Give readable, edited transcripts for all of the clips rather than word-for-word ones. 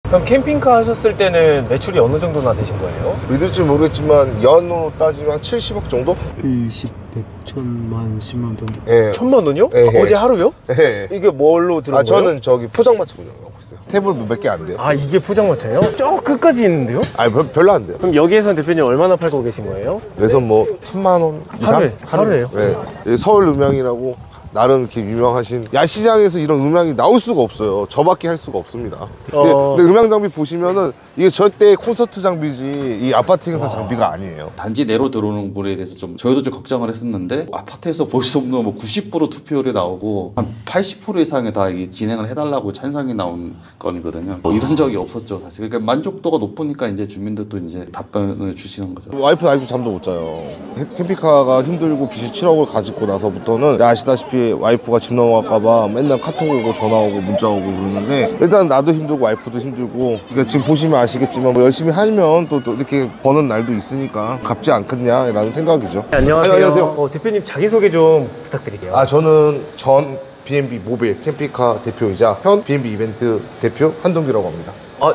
그럼 캠핑카 하셨을 때는 매출이 어느 정도나 되신 거예요? 믿을지 모르겠지만 연으로 따지면 한 70억 정도? 10, 100, 1000만, 10만 정도. 예. 1000만 원이요? 예. 어제 하루요? 예. 이게 뭘로 들어온 거예요? 저는 저기 포장마차 운영하고 있어요. 테이블 몇 개 안 돼요. 아, 이게 포장마차예요? 저 끝까지 있는데요? 아니 별로 안 돼요. 그럼 여기에선 대표님 얼마나 팔고 계신 거예요? 그래서 뭐 1000만 원 이상? 하루에요? 네. 서울 음향이라고 나름 이렇게 유명하신 야시장에서 이런 음향이 나올 수가 없어요. 저밖에 할 수가 없습니다. 근데 음향 장비 보시면은 이게 절대 콘서트 장비지 이 아파트 행사 장비가 아니에요. 단지 내로 들어오는 분에 대해서 좀 저희도 좀 걱정을 했었는데 아파트에서 볼 수 없는 뭐 90% 투표율이 나오고 한 80% 이상이 다 이게 진행을 해달라고 찬성이 나온 건이거든요. 뭐 이런 적이 없었죠 사실. 그러니까 만족도가 높으니까 이제 주민들도 이제 답변을 주시는 거죠. 와이프는 아직도 잠도 못 자요. 캠핑카가 힘들고 빚이 7억을 가지고 나서부터는 아시다시피 와이프가 집 넘어갈까봐 맨날 카톡 오고 전화 오고 문자 오고 그러는데 일단 나도 힘들고 와이프도 힘들고 그러니까 지금 보시면 아시겠지만 뭐 열심히 하면 또 이렇게 버는 날도 있으니까 갚지 않겠냐라는 생각이죠. 네, 안녕하세요. 안녕하세요. 대표님 자기소개 좀 부탁드릴게요. 저는 전 B&B 모빌 캠핑카 대표이자 현 B&B 이벤트 대표 한동규라고 합니다.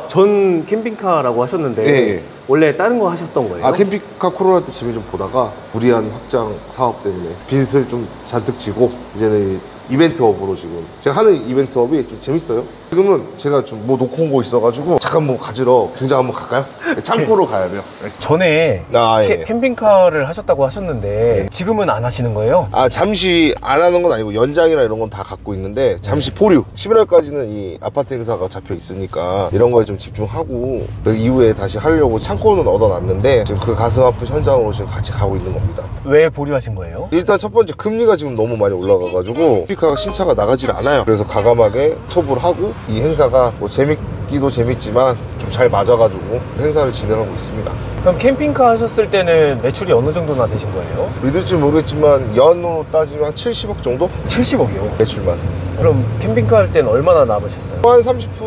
전 캠핑카라고 하셨는데 예. 원래 다른 거 하셨던 거예요? 캠핑카 코로나 때 재미 좀 보다가 무리한 확장 사업 때문에 빚을 좀 잔뜩 지고 이제는 이벤트업으로 지금 제가 하는 이벤트업이 좀 재밌어요. 지금은 제가 좀 뭐 놓고 온 거 있어가지고 잠깐 뭐 가지러 공장 한번 갈까요? 창고로 가야 돼요. 전에 예. 캠핑카를 하셨다고 하셨는데 지금은 안 하시는 거예요? 잠시 안 하는 건 아니고 연장이나 이런 건 다 갖고 있는데 잠시 보류. 11월까지는 이 아파트 행사가 잡혀 있으니까 이런 거에 좀 집중하고 그 이후에 다시 하려고 창고는 얻어놨는데 지금 그 가슴 아픈 현장으로 지금 같이 가고 있는 겁니다. 왜 보류하신 거예요? 일단 첫 번째 금리가 지금 너무 많이 올라가가지고 캠핑카가 신차가 나가질 않아요. 그래서 과감하게 스톱을 하고 이 행사가 뭐 재밌기도 재밌지만 좀 잘 맞아가지고 행사를 진행하고 있습니다. 그럼 캠핑카 하셨을 때는 매출이 어느 정도나 되신 거예요? 믿을지 모르겠지만 연으로 따지면 한 70억 정도? 70억이요? 매출만. 그럼 캠핑카 할 때는 얼마나 남으셨어요? 한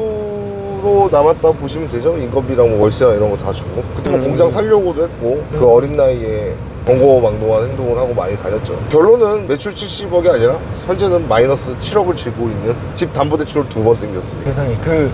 30% 남았다 보시면 되죠. 인건비랑 뭐 월세나 이런 거 다 주고. 그때 뭐 공장 살려고도 했고 그 어린 나이에 경고망동한 행동을 하고 많이 다녔죠. 결론은 매출 70억이 아니라 현재는 마이너스 7억을 쥐고 있는 집 담보대출을 2번 땡겼어요. 세상에, 그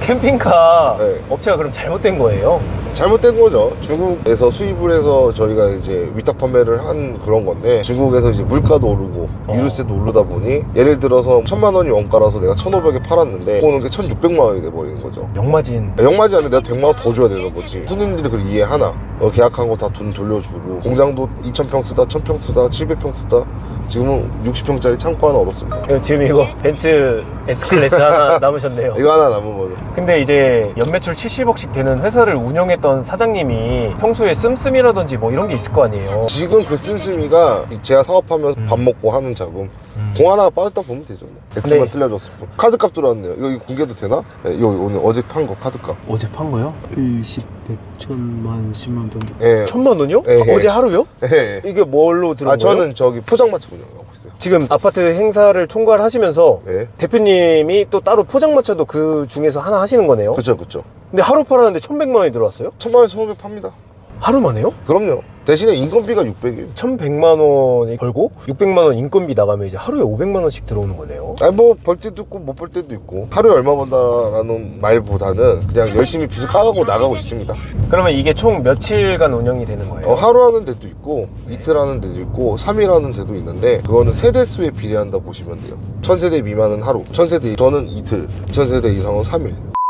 캠핑카 네. 업체가 그럼 잘못된 거예요? 잘못된 거죠. 중국에서 수입을 해서 저희가 이제 위탁 판매를 한 그런 건데 중국에서 이제 물가도 오르고 유류세도 오르다 보니 예를 들어서 1000만 원이 원가라서 내가 1500에 팔았는데 오는 게 1600만 원이 돼버리는 거죠. 역마진. 역마진 아니라 내가 100만 원 더 줘야 되는 거지. 손님들이 그걸 이해하나? 계약한 거 다 돈 돌려주고 공장도 2000평 쓰다 1000평 쓰다 700평 쓰다 지금은 60평짜리 창고 하나 얻었습니다. 지금 이거 벤츠 S클래스 하나 남으셨네요. 이거 하나 남은 거죠. 근데 이제 연매출 70억씩 되는 회사를 운영했던 사장님이 평소에 씀씀이라든지 뭐 이런 게 있을 거 아니에요? 지금 그 씀씀이가 제가 사업하면서 밥 먹고 하는 자금 공 하나가 빠졌다 보면 되죠. 뭐. X만 틀려줬을 뿐. 카드값 들어왔네요. 이거 공개도 되나? 네, 이거 오늘 어제 판 거 카드값. 어제 판 거요? 10, 100, 1000만, 10만 정도. 예. 1000만 원이요? 예. 어제 하루요? 예. 이게 뭘로 들어온 거예요? 저는 저기 포장마차 운영하고 있어요. 지금 아파트 행사를 총괄하시면서 네. 대표님이 또 따로 포장마차도 그 중에서 하나 하시는 거네요? 그쵸. 근데 하루 팔았는데 1100만 원이 들어왔어요? 1000만 원에서 1500 팝니다. 하루만에요? 그럼요. 대신에 인건비가 600이에요. 1100만 원이 벌고 600만 원 인건비 나가면 이제 하루에 500만 원씩 들어오는 거네요. 아니 뭐 벌 때도 있고 못 벌 때도 있고 하루에 얼마 번다라는 말보다는 그냥 열심히 빚을 까가고 나가고 있습니다. 그러면 이게 총 며칠간 운영이 되는 거예요? 하루 하는 데도 있고 이틀 하는 데도 있고 3일 하는 데도 있는데 그거는 세대수에 비례한다 보시면 돼요. 1000세대 미만은 하루, 1000세대 저는 이틀, 2000세대 이상은 3일.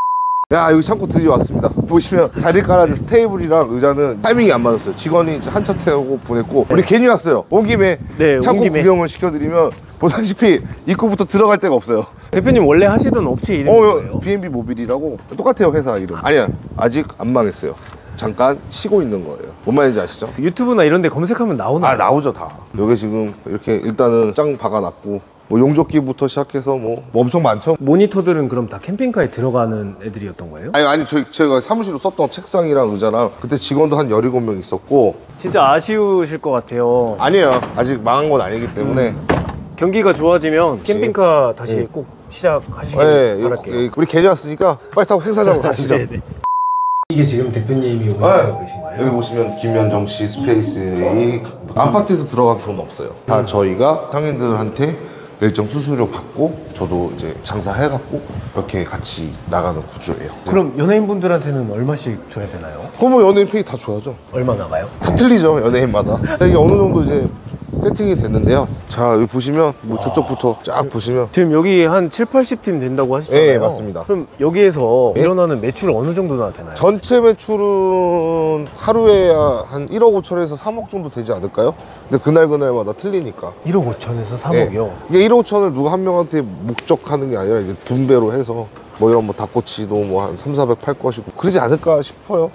야 여기 창고 드디어 왔습니다. 보시면 자리 깔아줘서 테이블이랑 의자는 타이밍이 안 맞았어요. 직원이 한 차 태우고 보냈고 우리 괜히 왔어요. 온 김에 네, 창고 온 김에. 구경을 시켜드리면 보다시피 입구부터 들어갈 데가 없어요. 대표님 원래 하시던 업체 이름이 뭐예요? B&B 모빌이라고 똑같아요 회사 이름. 아니야 아직 안 망했어요. 잠깐 쉬고 있는 거예요. 뭔 말인지 아시죠? 유튜브나 이런 데 검색하면 나오나요? 나오죠 다. 여기 지금 이렇게 일단은 짱 박아놨고 뭐 용접기부터 시작해서 뭐 엄청 많죠. 모니터들은 그럼 다 캠핑카에 들어가는 애들이었던 거예요? 아니 저희가 사무실로 썼던 책상이랑 의자랑 그때 직원도 한 17명 있었고. 진짜 아쉬우실 것 같아요. 아니에요 아직 망한 건 아니기 때문에 경기가 좋아지면 캠핑카 다시 꼭 시작하시길 바랄게요. 우리 괜히 왔으니까 빨리 타고 행사장으로 가시죠. 네네. 이게 지금 대표님이 운영하고 계신 거예요? 여기 보시면 김현정 씨 스페이스 이 아파트에서 들어간 돈 없어요. 다 저희가 상인들한테 일정 수수료 받고 저도 이제 장사해갖고 이렇게 같이 나가는 구조예요. 그럼 연예인분들한테는 얼마씩 줘야 되나요? 그럼 연예인 페이 다 줘야죠. 얼마 나가요? 다 틀리죠, 연예인마다. 이게 어느 정도 이제 세팅이 됐는데요. 자, 여기 보시면 뭐 저쪽부터 쫙 보시면 지금 여기 한 7, 80팀 된다고 하시잖아요. 네, 맞습니다. 그럼 여기에서 네? 일어나는 매출 어느 정도나 되나요? 전체 매출은 하루에 한 1억 5천에서 3억 정도 되지 않을까요? 근데 그날마다 틀리니까. 1억 5천에서 3억이요? 이게 1억 5천을 누가 한 명한테 목적하는 게 아니라 이제 분배로 해서 뭐 이런 뭐 닭꼬치도 뭐 한 3, 400 팔 것이고 그러지 않을까 싶어요.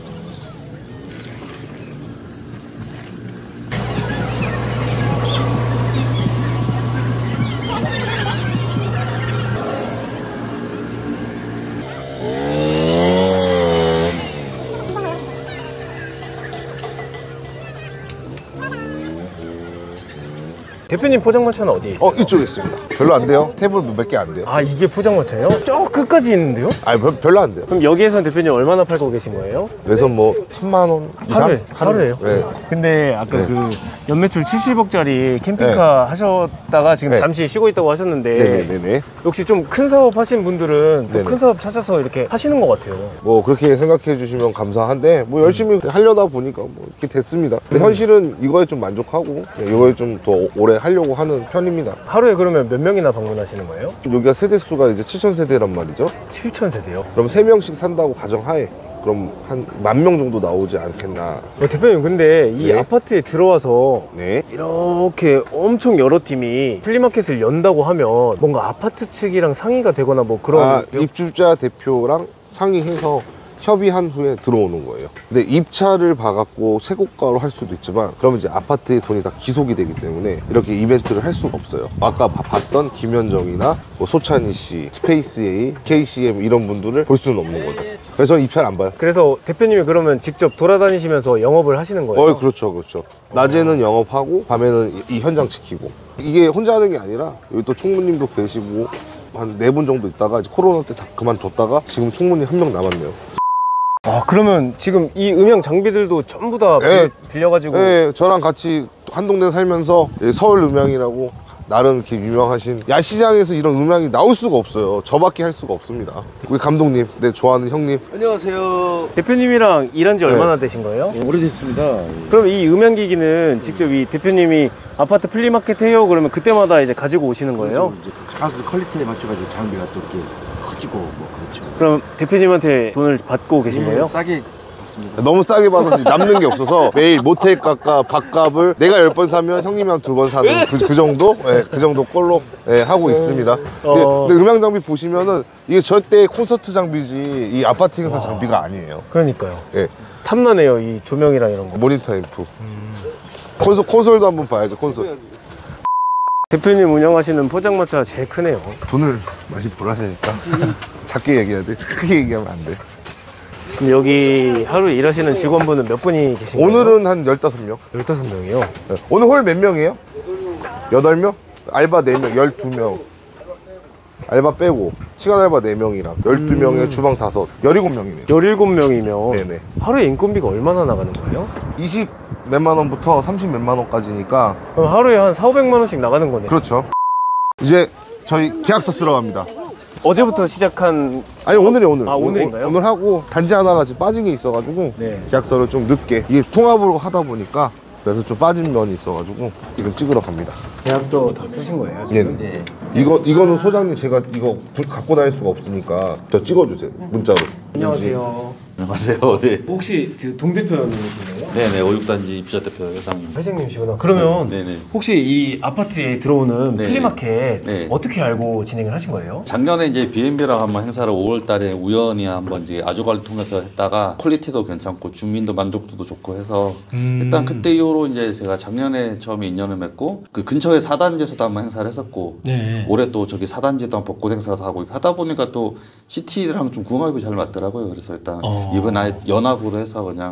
대표님 포장마차는 어디에 있어요? 이쪽에 있습니다. 별로 안 돼요. 테이블 몇 개 안 돼요. 아, 이게 포장마차예요? 저 끝까지 있는데요? 아니 별로 안 돼요. 그럼 여기에선 대표님 얼마나 팔고 계신 거예요? 그래서 뭐 1,000만 원 이상? 하루에요? 네. 근데 아까 네. 그 연매출 70억짜리 캠핑카 하셨다가 지금 네. 잠시 쉬고 있다고 하셨는데 네네네. 역시 좀 큰 사업 하신 분들은 또 네네. 큰 사업 찾아서 이렇게 하시는 것 같아요. 뭐 그렇게 생각해 주시면 감사한데 뭐 열심히 하려다 보니까 뭐 이렇게 됐습니다. 근데 현실은 이거에 좀 만족하고 이거에 좀 더 오래 하려고 하는 편입니다. 하루에 그러면 몇 명이나 방문하시는 거예요? 여기가 세대수가 이제 7,000세대란 말이죠. 7,000세대요? 그럼 3명씩 산다고 가정하에 그럼 한 10,000명 정도 나오지 않겠나. 대표님 근데 이 네. 아파트에 들어와서 네. 이렇게 엄청 여러 팀이 플리마켓을 연다고 하면 뭔가 아파트 측이랑 상의가 되거나 뭐 그런 입주자 대표랑 상의해서 협의한 후에 들어오는 거예요. 근데 입찰을 봐갖고 세고가로 할 수도 있지만 그러면 이제 아파트의 돈이 다 기속이 되기 때문에 이렇게 이벤트를 할 수가 없어요. 아까 봤던 김현정이나 뭐 소찬희 씨, 스페이스A, KCM 이런 분들을 볼 수는 없는 거죠. 그래서 저는 입찰 안 봐요. 그래서 대표님이 그러면 직접 돌아다니시면서 영업을 하시는 거예요? 그렇죠, 그렇죠. 낮에는 영업하고 밤에는 이 현장 지키고. 이게 혼자 하는 게 아니라 여기 또 총무님도 계시고 한 4분 정도 있다가 이제 코로나 때 다 그만뒀다가 지금 총무님 1명 남았네요. 아, 그러면 지금 이 음향 장비들도 전부 다 네. 빌려가지고 네, 저랑 같이 한 동네 살면서 서울 음향이라고 나름 이렇게 유명하신 야시장에서 이런 음향이 나올 수가 없어요. 저밖에 할 수가 없습니다. 우리 감독님, 내 좋아하는 형님. 안녕하세요. 대표님이랑 일한 지 네. 얼마나 되신 거예요? 오래됐습니다. 그럼 이 음향기기는 직접 이 대표님이 아파트 플리마켓 해요 그러면 그때마다 이제 가지고 오시는 거예요? 이제 가수 퀄리티에 맞춰가지고 장비가 또 이렇게 커지고 뭐 그렇죠. 그럼 대표님한테 돈을 받고 계신 거예요? 싸게 받습니다. 너무 싸게 받아서 남는 게 없어서 매일 모텔 값과 밥값을 내가 10번 사면 형님이 한 2번 사는 그 정도? 네, 그 정도 꼴로 하고 있습니다. 근데 음향 장비 보시면은 이게 절대 콘서트 장비지 이 아파트 행사 장비가 아니에요. 그러니까요. 예. 탐나네요 이 조명이랑 이런 거. 모니터 앰프. 콘솔도 한번 봐야죠, 콘솔. 대표님 운영하시는 포장마차가 제일 크네요. 돈을 많이 벌어야 되니까 작게 얘기해야 돼. 크게 얘기하면 안 돼. 그럼 여기 하루 일하시는 직원분은 몇 분이 계신가요? 오늘은 한 15명. 15명이요? 오늘 홀 몇 명이에요? 8명? 알바 4명, 12명. 알바 빼고 시간 알바 4명이랑 12명에 주방 5, 17명이네요. 17명이면 네네. 하루에 인건비가 얼마나 나가는 거예요? 20 몇만 원부터 30 몇만 원까지니까. 그럼 하루에 한 4,500만 원씩 나가는 거네요. 그렇죠. 이제 저희 계약서 쓰러 갑니다. 어제부터 시작한 아니 오늘이 오늘. 아, 오늘인가요? 오늘 하고 단지 하나가 지금 빠진 게 있어가지고 네. 계약서를 좀 늦게 이게 통합으로 하다 보니까 그래서 좀 빠진 면이 있어가지고 지금 찍으러 갑니다. 계약서 다 쓰신 거예요 지금? 네. 이거는 소장님 제가 이거 갖고 다닐 수가 없으니까 저 찍어주세요. 문자로. 안녕하세요. 안녕하세요. 네. 혹시 그 동대표님이신가요? 네네, 5.6단지 입주자 대표 회장입니다. 회장님이시구나. 그러면 네네. 혹시 이 아파트에 들어오는 네. 플리마켓 네. 어떻게 알고 진행을 하신 거예요? 작년에 이제 B&B랑 한번 행사를 5월달에 우연히 한번 이제 아주관리 통해서 했다가 퀄리티도 괜찮고 주민도 만족도도 좋고 해서 일단 그때 이후로 이제 제가 작년에 처음에 인연을 맺고 그 근처에 4단지에서도 한번 행사를 했었고 네. 올해 또 저기 4단지에도 한번 벚꽃 행사도 하고 하다 보니까 또 시티랑 좀 궁합이 잘 맞더라고요. 그래서 일단 이번 아예 연합으로 해서 그냥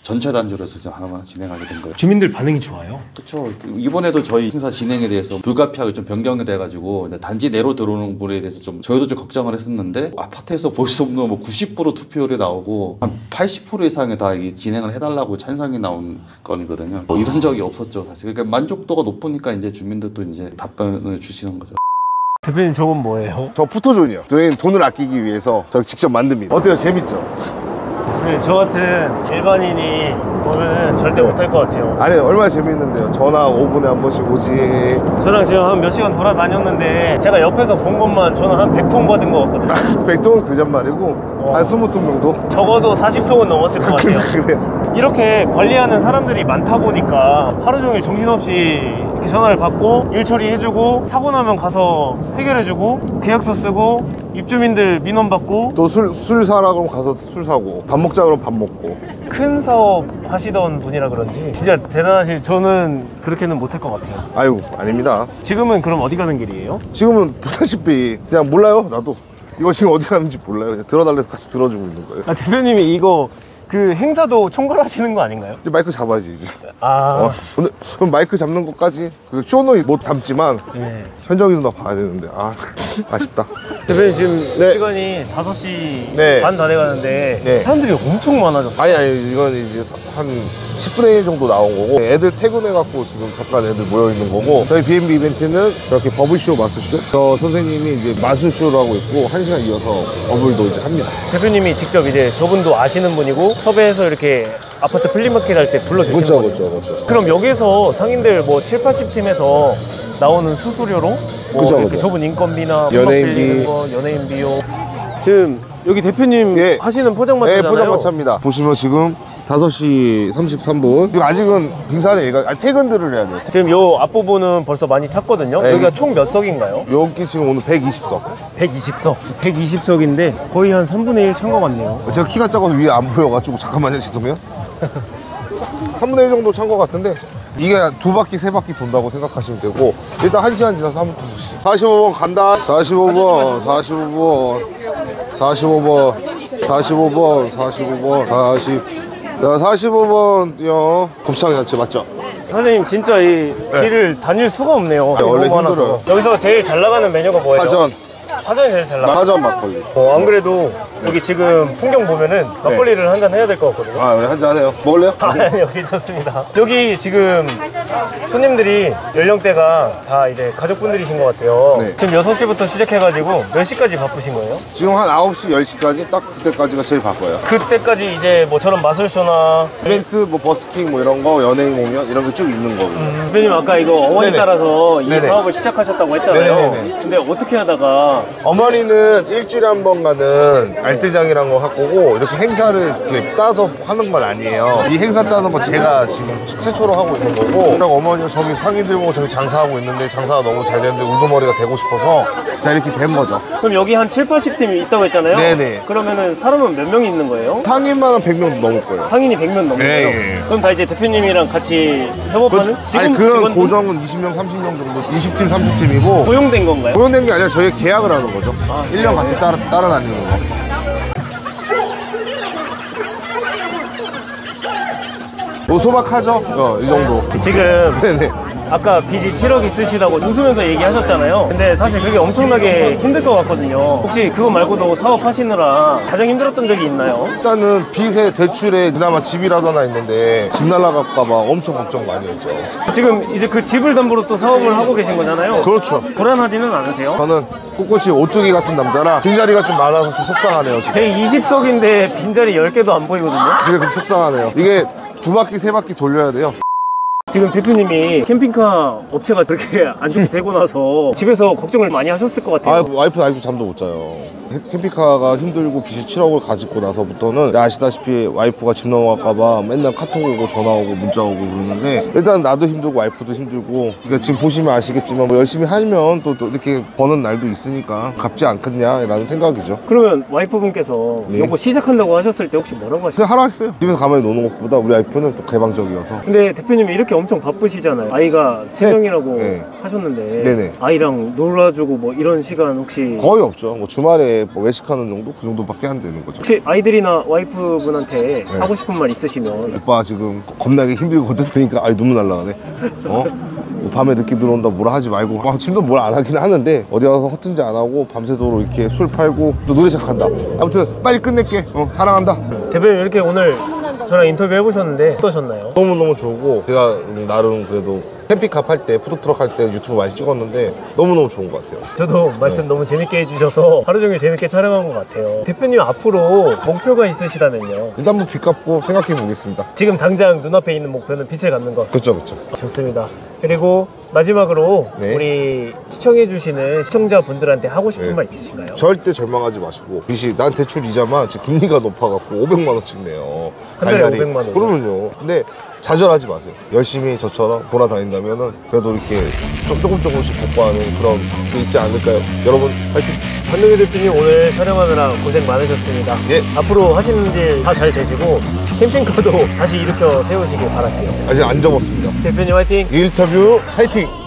전체 단지로 해서 지금 하나만 진행하게 된 거예요. 주민들 반응이 좋아요. 그렇죠. 이번에도 저희 행사 진행에 대해서 불가피하게 좀 변경이 돼가지고 단지 내로 들어오는 분에 대해서 좀 저희도 좀 걱정을 했었는데 아파트에서 볼 수 없는 뭐 90% 투표율이 나오고 한 80% 이상이 다 이 진행을 해달라고 찬성이 나온 건이거든요. 뭐 이런 적이 없었죠 사실. 그러니까 만족도가 높으니까 이제 주민들도 이제 답변을 주시는 거죠. 대표님 저건 뭐예요? 저 포토존이요. 저희는 돈을 아끼기 위해서 저를 직접 만듭니다. 어때요? 재밌죠? 사실 저 같은 일반인이 보면 절대 못할 것 같아요. 아니 얼마나 재밌는데요. 전화 5분에 한 번씩 오지. 저랑 지금 한 몇 시간 돌아다녔는데 제가 옆에서 본 것만 저는 한 100통 받은 것 같거든요. 100통은 그잔말이고 한 20통 정도? 적어도 40통은 넘었을 것 같아요. 그래요. 이렇게 관리하는 사람들이 많다 보니까 하루 종일 정신없이 이렇게 전화를 받고 일 처리해주고 사고 나면 가서 해결해주고 계약서 쓰고 입주민들 민원 받고 또 술 사라 그러면 가서 술 사고 밥 먹자 그러면 밥 먹고. 큰 사업 하시던 분이라 그런지 진짜 대단하시. 저는 그렇게는 못할 것 같아요. 아유 아닙니다. 지금은 그럼 어디 가는 길이에요? 지금은 보다시피 그냥 몰라요. 나도 이거 지금 어디 가는지 몰라요. 그냥 들어달래서 같이 들어주고 있는 거예요. 아, 대표님이 이거 그 행사도 총괄하시는 거 아닌가요? 이제 마이크 잡아야지 이제. 아, 오늘 그럼 마이크 잡는 것까지 그 쇼는 못 담지만 네. 현정이 누나 봐야 되는데 아쉽다. 대표님 지금 네. 시간이 5시 네. 반 다 돼가는데 네. 사람들이 엄청 많아졌어요. 아니 이건 이제 한 10분의 1 정도 나온 거고 애들 퇴근해갖고 지금 잠깐 애들 모여있는 거고 저희 B&B 이벤트는 저렇게 버블쇼 마술쇼 저 선생님이 이제 마술쇼를 하고 있고 1시간 이어서 버블도 이제 합니다. 대표님이 직접 이제 저분도 아시는 분이고 섭외해서 이렇게 아파트 플리마켓 할 때 불러주시는 그렇죠 거죠. 그렇죠. 그럼 여기서 상인들 뭐 7, 80팀에서 나오는 수수료로 뭐 그죠, 이렇게 그죠. 저분 인건비나 연예인비. 빌리는 거, 연예인 비용. 지금 여기 대표님 예. 하시는 포장마차잖아요. 네 포장마차입니다. 보시면 지금 5시 33분 지금 아직은 빙산에 퇴근들을 해야 돼요. 지금 요 앞부분은 벌써 많이 찼거든요. 네. 여기가 총 몇 석인가요? 여기 지금 오늘 120석. 120석. 120석인데 거의 한 3분의 1 찬 것 같네요. 제가 키가 작아서 위에 안 보여가지고 잠깐만요 죄송해요. 3분의 1 정도 찬 것 같은데 이게 2바퀴 3바퀴 돈다고 생각하시면 되고 일단 1시간 지나서 한번 보시죠. 45번 간다. 45번 45번 45번 45번 45번 45번요. 곱창야채 맞죠? 선생님 진짜 이 길을 다닐 수가 없네요. 네, 원래 너무 많아서. 힘들어요. 여기서 제일 잘 나가는 메뉴가 뭐예요? 파전 파전이 제일 잘 나가. 파전 막걸리. 안 그래도 여기 지금 풍경 보면은 막걸리를 한 잔 해야 될 것 같거든요. 아 우리 한잔 해요. 먹을래요? 아니요, 괜찮습니다. 여기 지금 손님들이 연령대가 다 이제 가족분들이신 것 같아요. 네. 지금 6시부터 시작해가지고 몇 시까지 바쁘신 거예요? 지금 한 9시 10시까지 딱 그때까지가 제일 바빠요. 그때까지 이제 뭐 저런 마술쇼나 이벤트 뭐 버스킹 뭐 이런 거 연예인 공연 이런 게 쭉 있는 거고. 대표님 아까 이거 어머니 네네. 따라서 이 네네. 사업을 시작하셨다고 했잖아요. 네네네. 근데 어떻게 하다가 어머니는 일주일에 한 번 가는 알뜰장이라는 거 하고 이렇게 행사를 이렇게 따서 하는 건 아니에요. 이 행사 따는 거 제가 지금 최초로 하고 있는 거고 그리고 어머니가 저기 상인 들고 저기 장사하고 있는데 장사가 너무 잘 되는데 우두머리가 되고 싶어서 제가 이렇게 된 거죠. 그럼 여기 한 7, 80팀이 있다고 했잖아요. 네네. 그러면은 사람은 몇 명이 있는 거예요? 상인만 한 100명 넘을 거예요. 상인이 100명 넘는 예, 거죠? 예. 그럼 다 이제 대표님이랑 같이 협업하는 아니 그런 직원분? 고정은 20명 30명 정도 20팀 30팀이고 고용된 건가요? 고용된 게 아니라 저희 계약을 하는 거죠. 아, 1년 같이 따라다니는 거. 뭐 소박하죠? 이 정도. 지금 네네. 아까 빚이 7억 있으시다고 웃으면서 얘기하셨잖아요. 근데 사실 그게 엄청나게 힘들 것 같거든요. 혹시 그거 말고도 사업하시느라 가장 힘들었던 적이 있나요? 일단은 빚에 대출에 그나마 집이라도 하나 있는데 집 날라갈까봐 엄청 걱정 많이 했죠. 지금 이제 그 집을 담보로 또 사업을 하고 계신 거잖아요. 그렇죠. 불안하지는 않으세요? 저는 꿋꿋이 오뚜기 같은 남자라 빈자리가 좀 많아서 좀 속상하네요 지금. 120석인데 빈자리 10개도 안 보이거든요. 그게 좀 속상하네요. 이게 2바퀴 3바퀴 돌려야 돼요. 지금 대표님이 캠핑카 업체가 그렇게 안 좋게 되고 나서 집에서 걱정을 많이 하셨을 것 같아요. 와이프는 아직도 잠도 못 자요. 캠핑카가 힘들고 빚이 7억을 가지고 나서부터는 아시다시피 와이프가 집 넘어갈까봐 맨날 카톡 오고 전화 오고 문자 오고 그러는데 일단 나도 힘들고 와이프도 힘들고 그러니까 지금 보시면 아시겠지만 뭐 열심히 하면 또 이렇게 버는 날도 있으니까 갚지 않겠냐라는 생각이죠. 그러면 와이프분께서 네. 요거 시작한다고 하셨을 때 혹시 뭐라고 하셨어요? 그냥 하라 했어요. 집에서 가만히 노는 것보다 우리 와이프는 또 개방적이어서. 근데 대표님이 이렇게 엄청 바쁘시잖아요. 아이가 3명이라고 네. 하셨는데 네네. 아이랑 놀아주고 뭐 이런 시간 혹시 거의 없죠. 뭐 주말에 뭐 외식하는 정도? 그 정도밖에 안 되는 거죠. 혹시 아이들이나 와이프분한테 하고 싶은 말 있으시면 오빠 지금 겁나게 힘들거든. 그러니까 아이 눈물 날라가네. 뭐 밤에 늦게 들어온다 뭐라 하지 말고 침도 뭘 안 하긴 하는데 어디 가서 허튼지 안 하고 밤새도록 이렇게 술 팔고 또 노래 시작한다. 아무튼 빨리 끝낼게. 사랑한다. 대표님 이렇게 오늘 저랑 인터뷰 해보셨는데 어떠셨나요? 너무너무 좋고 제가 나름 그래도 캠핑카 팔 때 푸드트럭 할 때 유튜브 많이 찍었는데 너무너무 좋은 것 같아요. 저도 말씀 너무 재밌게 해주셔서 하루 종일 재밌게 촬영한 것 같아요. 대표님 앞으로 목표가 있으시다면요? 일단 한번 빚 갚고 생각해 보겠습니다. 지금 당장 눈앞에 있는 목표는 빚을 갚는 것. 그쵸 그쵸. 좋습니다. 그리고 마지막으로 네. 우리 시청해주시는 시청자분들한테 하고 싶은 네. 말 있으신가요? 절대 절망하지 마시고 빚이 난 대출 이자만 지금 금리가 높아갖고 500만 원씩 내요. 한 달에 달달이. 500만 원. 그러면요. 근데 좌절하지 마세요. 열심히 저처럼 돌아다닌다면은 그래도 이렇게 조금씩 복구하는 그런 게 있지 않을까요? 여러분 파이팅! 한동희 대표님 오늘 촬영하느라 고생 많으셨습니다. 예. 앞으로 하시는 일 다 잘 되시고 캠핑카도 다시 일으켜 세우시길 바랄게요. 아직 안 접었습니다. 대표님 화이팅! 인터뷰 파이팅!